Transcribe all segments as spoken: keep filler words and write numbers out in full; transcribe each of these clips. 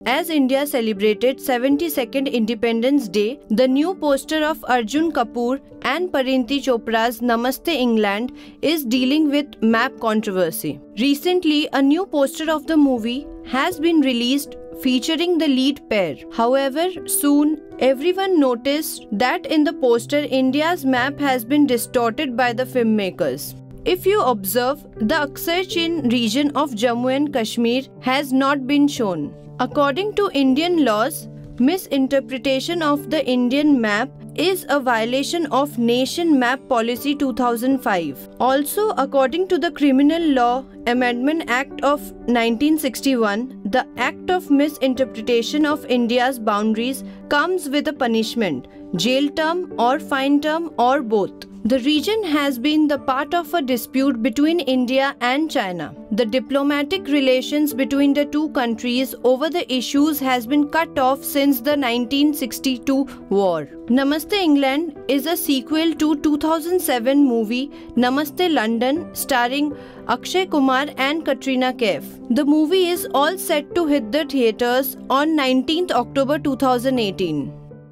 as India celebrated seventy-second Independence Day, the new poster of Arjun Kapoor and Parinti Chopra's Namaste England is dealing with map controversy. Recently, a new poster of the movie has been released featuring the lead pair. However, soon everyone noticed that in the poster, India's map has been distorted by the filmmakers. If you observe, the Aksai Chin region of Jammu and Kashmir has not been shown. According to Indian laws, misinterpretation of the Indian map is a violation of Nation Map Policy two thousand five. Also, according to the Criminal Law Amendment Act of nineteen sixty-one, the act of misinterpretation of India's boundaries comes with a punishment, jail term or fine term or both. The region has been the part of a dispute between India and China. The diplomatic relations between the two countries over the issues has been cut off since the nineteen sixty-two war. Namaste England is a sequel to two thousand seven movie Namaste London starring Akshay Kumar and Katrina Kaif. The movie is all set to hit the theatres on nineteenth October two thousand eighteen.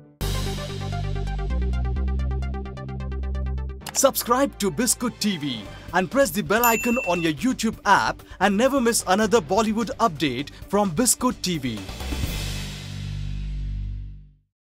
Subscribe to Biscuit T V and press the bell icon on your YouTube app and never miss another Bollywood update from Biscuit T V.